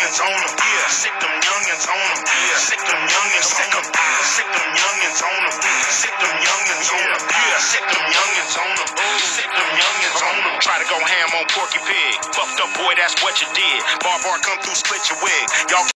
youngins on them. Yeah, sick them youngins on them. Yeah, sick them youngins, sick them youngins on them. Sick them youngins on them. Yeah, sick them youngins on them. Sick them youngins on them. Try to go ham on Porky Pig. Fucked up boy, that's what you did. Bar come through, split your wig. Y'all